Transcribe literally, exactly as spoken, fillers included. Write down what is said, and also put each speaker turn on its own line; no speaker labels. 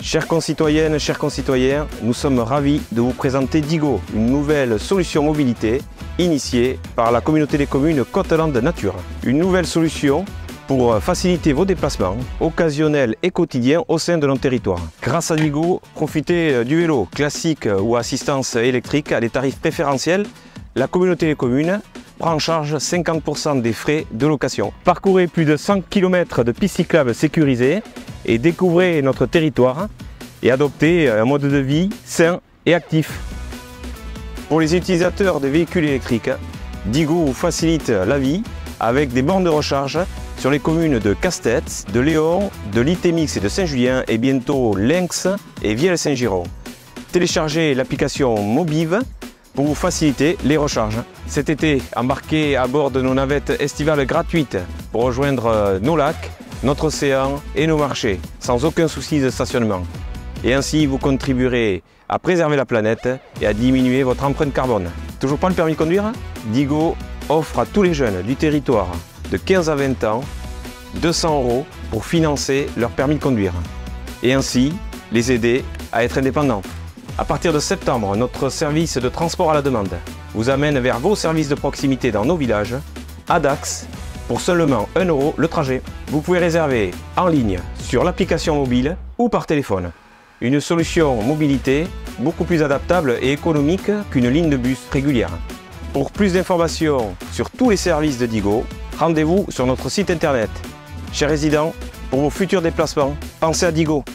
Chères concitoyennes, chers concitoyens, nous sommes ravis de vous présenter Digo, une nouvelle solution mobilité initiée par la communauté des communes Côte-Landes Nature. Une nouvelle solution pour faciliter vos déplacements occasionnels et quotidiens au sein de notre territoire. Grâce à Digo, profitez du vélo classique ou assistance électrique à des tarifs préférentiels. La communauté des communes prend en charge cinquante pour cent des frais de location. Parcourez plus de cent kilomètres de pistes cyclables sécurisées et découvrez notre territoire et adoptez un mode de vie sain et actif. Pour les utilisateurs de véhicules électriques, Digo vous facilite la vie avec des bornes de recharge sur les communes de Castets, de Léon, de Litémix et de Saint-Julien et bientôt Lynx et Vielle-Saint-Giron. Téléchargez l'application Mobiv pour vous faciliter les recharges. Cet été, embarquez à bord de nos navettes estivales gratuites pour rejoindre nos lacs, notre océan et nos marchés, sans aucun souci de stationnement. Et ainsi, vous contribuerez à préserver la planète et à diminuer votre empreinte carbone. Toujours pas le permis de conduire? Digo offre à tous les jeunes du territoire de quinze à vingt ans deux cents euros pour financer leur permis de conduire et ainsi les aider à être indépendants. À partir de septembre, notre service de transport à la demande vous amène vers vos services de proximité dans nos villages, à Dax, pour seulement un euro le trajet. Vous pouvez réserver en ligne sur l'application mobile ou par téléphone. Une solution mobilité beaucoup plus adaptable et économique qu'une ligne de bus régulière. Pour plus d'informations sur tous les services de Digo, rendez-vous sur notre site internet. Chers résidents, pour vos futurs déplacements, pensez à Digo.